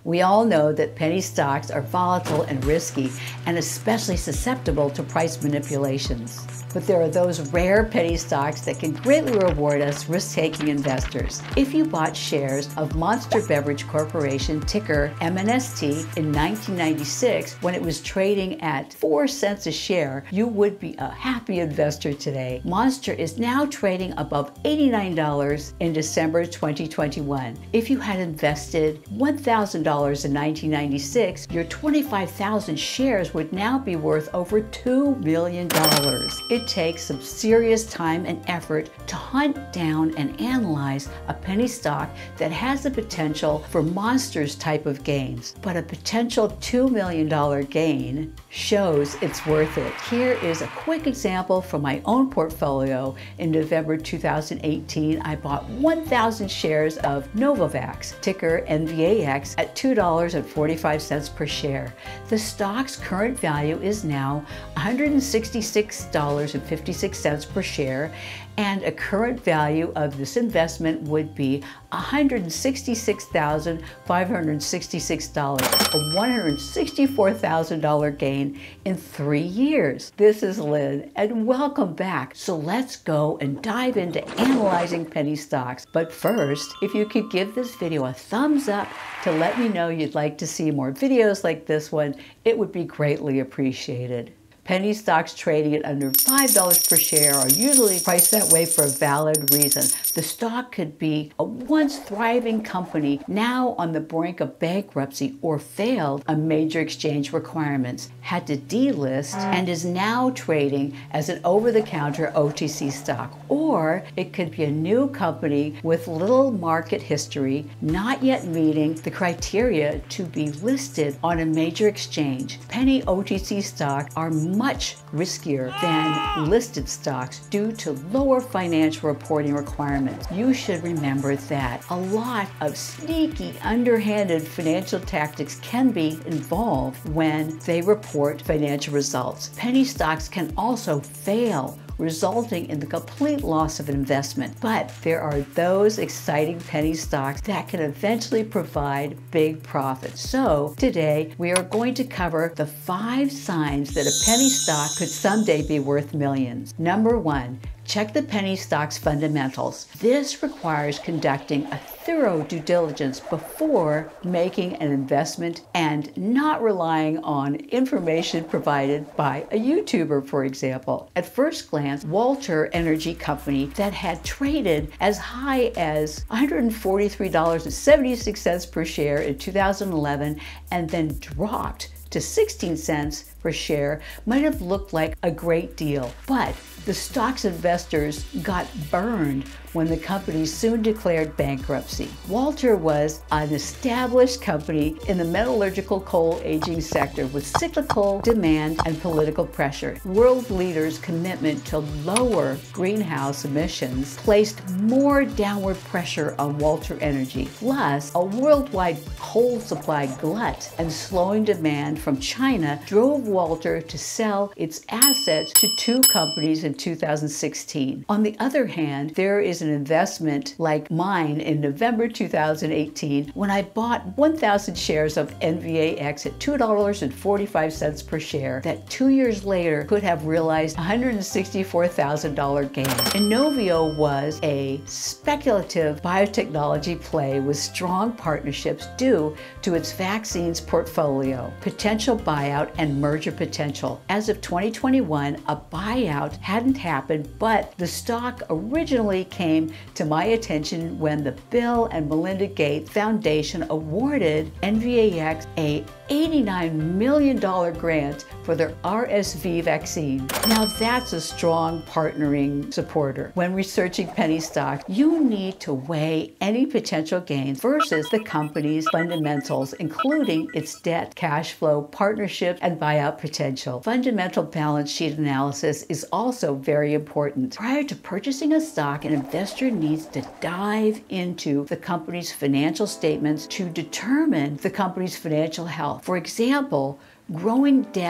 We all know that penny stocks are volatile and risky, and especially susceptible to price manipulations. But there are those rare penny stocks that can greatly reward us risk-taking investors. If you bought shares of Monster Beverage Corporation, ticker MNST, in 1996 when it was trading at 4 cents a share, you would be a happy investor today. Monster is now trading above $89 in December 2021. If you had invested $1,000 in 1996, your 25,000 shares would now be worth over $2 million. It takes some serious time and effort to hunt down and analyze a penny stock that has the potential for Monster's type of gains. But a potential $2 million gain shows it's worth it. Here is a quick example from my own portfolio. In November 2018, I bought 1,000 shares of Novavax, ticker NVAX, at $2.45 per share. The stock's current value is now $166.56 per share, and a current value of this investment would be $166,566, a $164,000 gain in 3 years. This is Lynn, and welcome back. So let's go and dive into analyzing penny stocks. But first, if you could give this video a thumbs up to let me know you'd like to see more videos like this one, it would be greatly appreciated. Penny stocks trading at under $5 per share are usually priced that way for a valid reason. The stock could be a once thriving company now on the brink of bankruptcy or failed on major exchange requirements, had to delist, and is now trading as an over-the-counter OTC stock. Or it could be a new company with little market history, not yet meeting the criteria to be listed on a major exchange. Penny OTC stocks are much riskier than listed stocks due to lower financial reporting requirements. You should remember that a lot of sneaky, underhanded financial tactics can be involved when they report financial results. Penny stocks can also fail, resulting in the complete loss of an investment. But there are those exciting penny stocks that can eventually provide big profits. So today we are going to cover the 5 signs that a penny stock could someday be worth millions. Number 1, check the penny stock's fundamentals. This requires conducting a thorough due diligence before making an investment and not relying on information provided by a YouTuber, for example. At first glance, Walter Energy Company, that had traded as high as $143.76 per share in 2011 and then dropped to 16 cents per share, might have looked like a great deal. But the stock's investors got burned when the company soon declared bankruptcy. Walter was an established company in the metallurgical coal aging sector with cyclical demand and political pressure. World leaders' commitment to lower greenhouse emissions placed more downward pressure on Walter Energy. Plus, a worldwide coal supply glut and slowing demand from China drove Walter to sell its assets to 2 companies in 2016. On the other hand, there is an investment like mine in November 2018 when I bought 1,000 shares of NVAX at $2.45 per share that 2 years later could have realized $164,000 gain. Inovio was a speculative biotechnology play with strong partnerships due to its vaccines portfolio, potential buyout, and merger potential. As of 2021, a buyout hadn't happened, but the stock originally came to my attention when the Bill and Melinda Gates Foundation awarded NVAX a $89 million grant for their RSV vaccine. Now that's a strong partnering supporter. When researching penny stocks, you need to weigh any potential gains versus the company's fundamentals, including its debt, cash flow, partnership, and buyout potential. Fundamental balance sheet analysis is also very important. Prior to purchasing a stock, an investor needs to dive into the company's financial statements to determine the company's financial health. For example, growing debt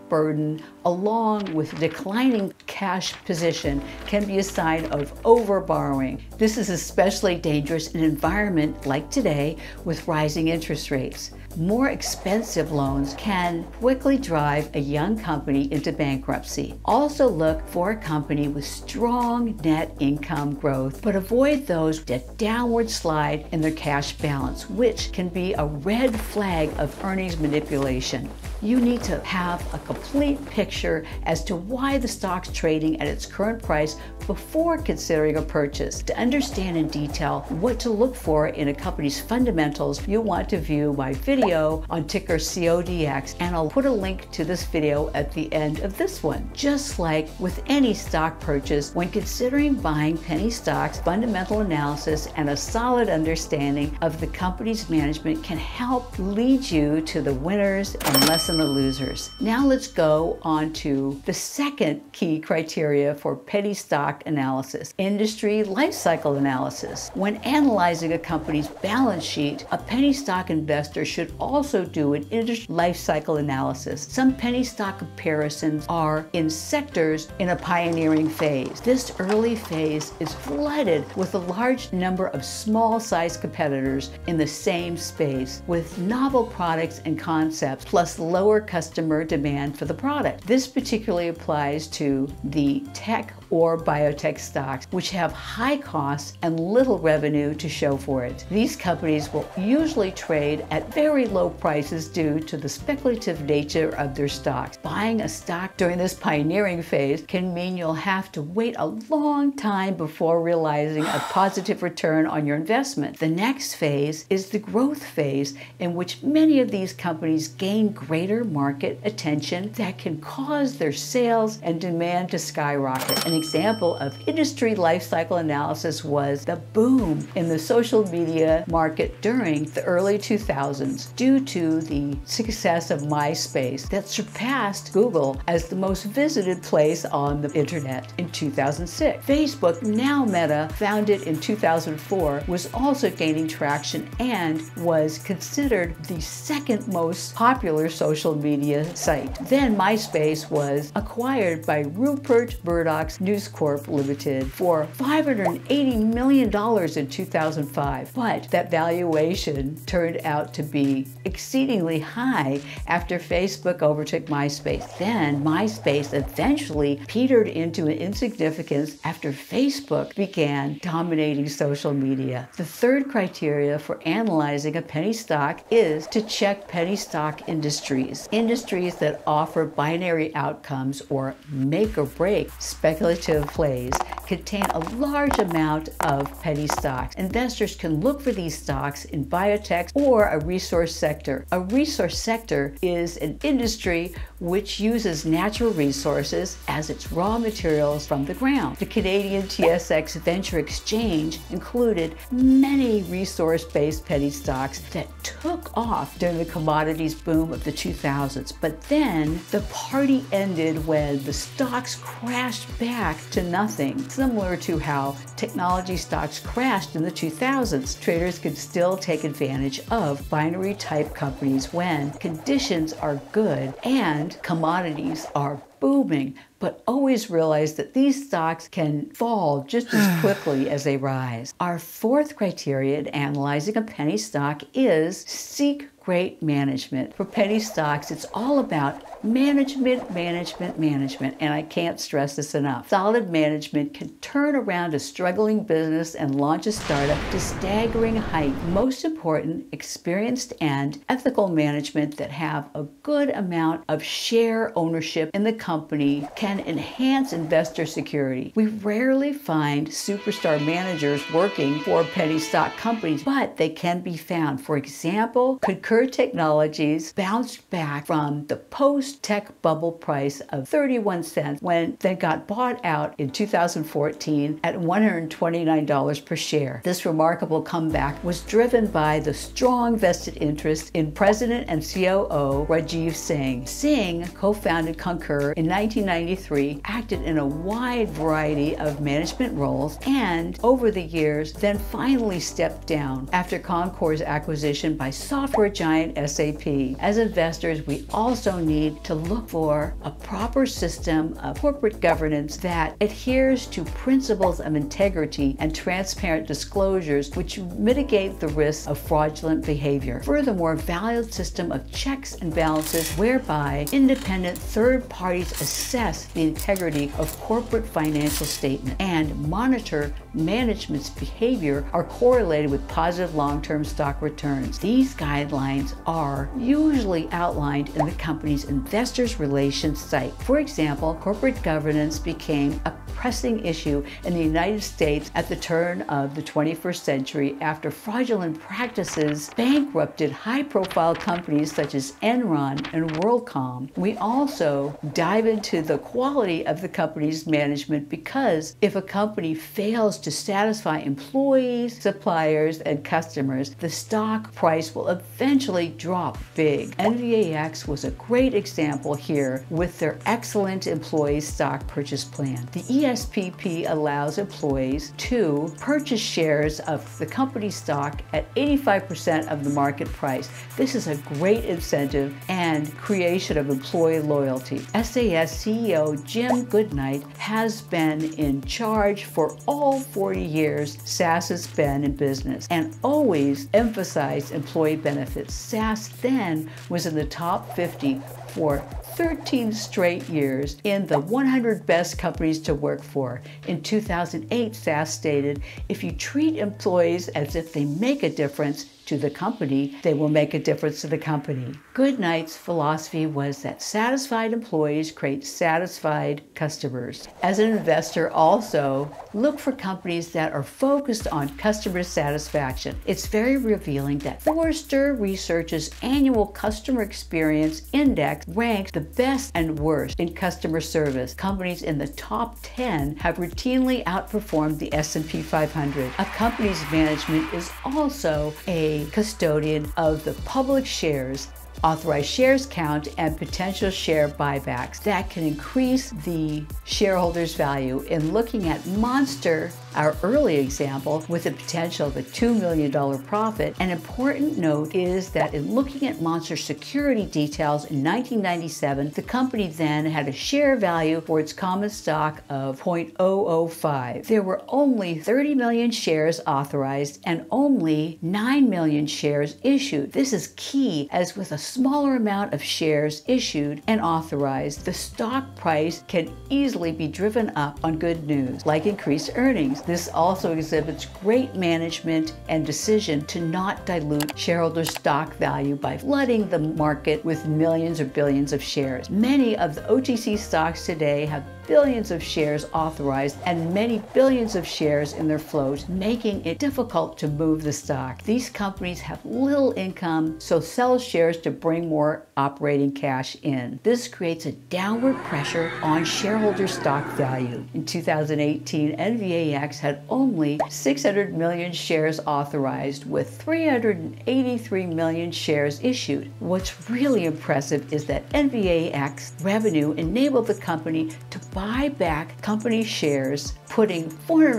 burden along with declining cash position can be a sign of overborrowing. This is especially dangerous in an environment like today with rising interest rates. More expensive loans can quickly drive a young company into bankruptcy. Also look for a company with strong net income growth, but avoid those that downward slide in their cash balance, which can be a red flag of earnings manipulation. You need to have a complete picture as to why the stock's trading at its current price before considering a purchase. To understand in detail what to look for in a company's fundamentals, you'll want to view my video on ticker CODX, and I'll put a link to this video at the end of this one. Just like with any stock purchase, when considering buying penny stocks, fundamental analysis and a solid understanding of the company's management can help lead you to the winners and lessen the losers. Now let's go on to the second key criteria for penny stock analysis: industry life cycle analysis. When analyzing a company's balance sheet, a penny stock investor should also do an industry life cycle analysis. Some penny stock comparisons are in sectors in a pioneering phase. This early phase is flooded with a large number of small-sized competitors in the same space with novel products and concepts, plus lower customer demand for the product. This particularly applies to the tech or biotech stocks, which have high costs and little revenue to show for it. These companies will usually trade at very low prices due to the speculative nature of their stocks. Buying a stock during this pioneering phase can mean you'll have to wait a long time before realizing a positive return on your investment. The next phase is the growth phase, in which many of these companies gain greater market attention that can cause their sales and demand to skyrocket. An example of industry life cycle analysis was the boom in the social media market during the early 2000s due to the success of MySpace that surpassed Google as the most visited place on the internet in 2006. Facebook, now Meta, founded in 2004, was also gaining traction and was considered the second most popular social media site. Then MySpace was acquired by Rupert Murdoch's News Corp Limited for $580 million in 2005. But that valuation turned out to be exceedingly high after Facebook overtook MySpace. Then MySpace eventually petered into insignificance after Facebook began dominating social media. The third criteria for analyzing a penny stock is to check penny stock industries. Industries that offer binary outcomes or make or break speculative plays contain a large amount of penny stocks. Investors can look for these stocks in biotech or a resource sector. A resource sector is an industry which uses natural resources as its raw materials from the ground. The Canadian TSX Venture Exchange included many resource-based penny stocks that took off during the commodities boom of the 2000s. But then the party ended when the stocks crashed back to nothing, similar to how technology stocks crashed in the 2000s. Traders can still take advantage of binary type companies when conditions are good and commodities are booming, but always realize that these stocks can fall just as quickly as they rise. Our fourth criteria in analyzing a penny stock is seek great management. For penny stocks, it's all about management, and I can't stress this enough. Solid management can turn around a struggling business and launch a startup to staggering height. Most important, experienced and ethical management that have a good amount of share ownership in the company can enhance investor security. We rarely find superstar managers working for penny stock companies, but they can be found. For example, Concur Technologies bounced back from the post-tech bubble price of 31 cents when they got bought out in 2014 at $129 per share. This remarkable comeback was driven by the strong vested interest in President and COO Rajeev Singh. Singh co-founded Concur in 1993, acted in a wide variety of management roles, and over the years then finally stepped down after Concor's acquisition by software giant giant SAP. As investors, we also need to look for a proper system of corporate governance that adheres to principles of integrity and transparent disclosures, which mitigate the risk of fraudulent behavior. Furthermore, a valid system of checks and balances whereby independent third parties assess the integrity of corporate financial statements and monitor management's behavior are correlated with positive long-term stock returns. These guidelines are usually outlined in the company's investors relations site. For example, corporate governance became a pressing issue in the United States at the turn of the 21st century after fraudulent practices bankrupted high-profile companies such as Enron and WorldCom. We also dive into the quality of the company's management because if a company fails to satisfy employees, suppliers, and customers, the stock price will eventually drop big. NVAX was a great example here with their excellent employee stock purchase plan. The ESPP allows employees to purchase shares of the company stock at 85% of the market price. This is a great incentive and creation of employee loyalty. SAS CEO Jim Goodnight has been in charge for all 40 years SAS has been in business and always emphasized employee benefits. SAS then was in the top 50 for 13 straight years in the 100 best companies to work for. In 2008, SAS stated, "If you treat employees as if they make a difference to the company, they will make a difference to the company." Goodnight's philosophy was that satisfied employees create satisfied customers. As an investor, also look for companies that are focused on customer satisfaction. It's very revealing that Forrester Research's annual Customer Experience Index ranks the best and worst in customer service. Companies in the top 10 have routinely outperformed the S&P 500. A company's management is also a custodian of the public shares, authorized shares count, and potential share buybacks that can increase the shareholders' value. In looking at Monster, our early example, with the potential of a $2 million profit, an important note is that in looking at Monster's security details in 1997, the company then had a share value for its common stock of 0.005. There were only 30 million shares authorized and only 9 million shares issued. This is key, as with a smaller amount of shares issued and authorized, the stock price can easily be driven up on good news, like increased earnings. This also exhibits great management and decision to not dilute shareholder stock value by flooding the market with millions or billions of shares. Many of the OTC stocks today have billions of shares authorized and many billions of shares in their float, making it difficult to move the stock. These companies have little income, so sell shares to bring more operating cash in. This creates a downward pressure on shareholder stock value. In 2018, NVAX had only 600 million shares authorized with 383 million shares issued. What's really impressive is that NVAX revenue enabled the company to buy back company shares, putting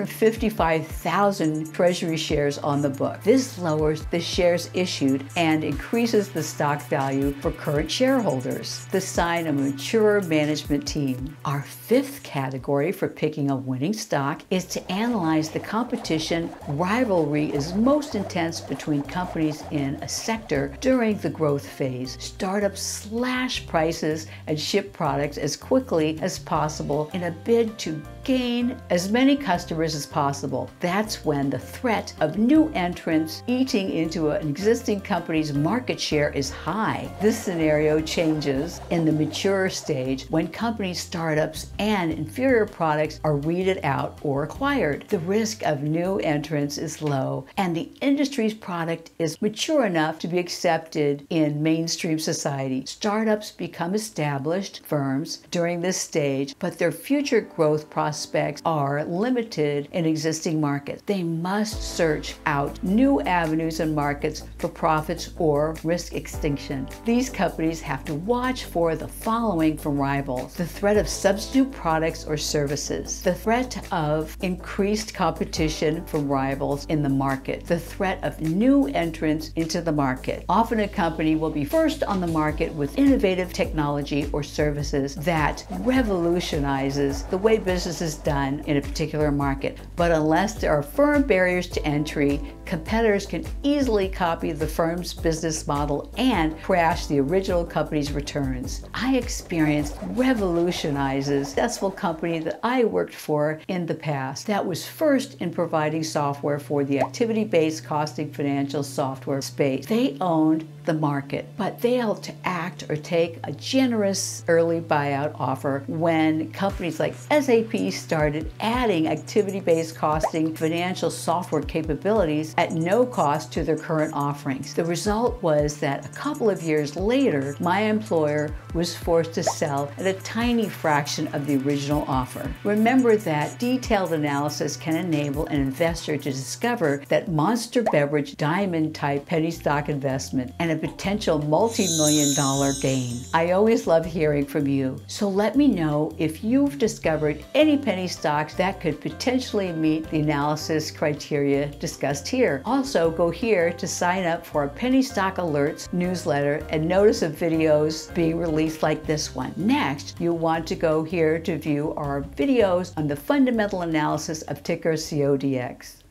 455,000 treasury shares on the book. This lowers the shares issued and increases the stock value for current shareholders, the sign of a mature management team. Our fifth category for picking a winning stock is to analyze the competition. Rivalry is most intense between companies in a sector during the growth phase. Startups slash prices and ship products as quickly as possible in a bid to gain as many customers as possible. That's when the threat of new entrants eating into an existing company's market share is high. This scenario changes in the mature stage when company startups and inferior products are weeded out or acquired. The risk of new entrants is low and the industry's product is mature enough to be accepted in mainstream society. Startups become established firms during this stage, but their future growth prospects prospects are limited in existing markets. They must search out new avenues and markets for profits or risk extinction. These companies have to watch for the following from rivals: the threat of substitute products or services, the threat of increased competition from rivals in the market, the threat of new entrants into the market. Often a company will be first on the market with innovative technology or services that revolutionizes the way business is done in a particular market. But unless there are firm barriers to entry, competitors can easily copy the firm's business model and crash the original company's returns. iExperience revolutionizes a successful company that I worked for in the past that was first in providing software for the activity-based costing financial software space. They owned the market, but failed to act or take a generous early buyout offer when companies like SAP started adding activity-based costing financial software capabilities at no cost to their current offerings. The result was that a couple of years later, my employer was forced to sell at a tiny fraction of the original offer. Remember that detailed analysis can enable an investor to discover that monster beverage diamond type penny stock investment and a potential multi-million-dollar gain. I always love hearing from you, so let me know if you've discovered any penny stocks that could potentially meet the analysis criteria discussed here. Also, go here to sign up for our Penny Stock Alerts newsletter and notice of videos being released like this one. Next, you'll want to go here to view our videos on the fundamental analysis of ticker CODX.